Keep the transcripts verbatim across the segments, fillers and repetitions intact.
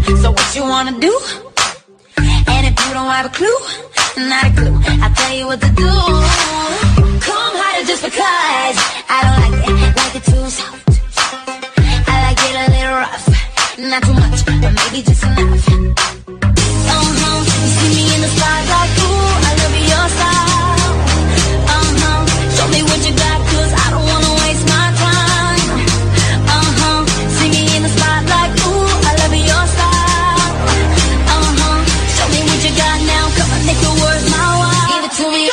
So what you wanna do? And if you don't have a clue, not a clue, I'll tell you what to do. Come harder just because I don't like it, like it too soft. I like it a little rough, not too much, but maybe just enough. Uh-huh, you see me in the spotlight, ooh, I love your style. Uh-huh, show me what you got, cause I don't wanna waste my time. Uh-huh, see me in the spotlight, ooh, I love your style. Uh-huh, show me what you got now, come on, make the words my wild. Give it to me.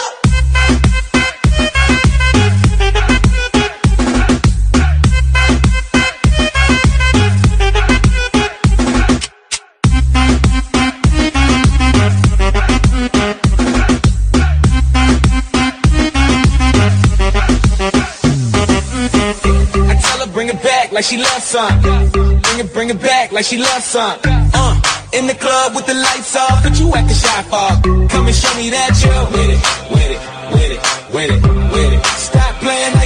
Like she loves some. Bring it, bring it back like she loves some. Uh, in the club with the lights off, but you acting shy for. Come and show me that you're with it, with it, with it, with it, with it. Stop playing.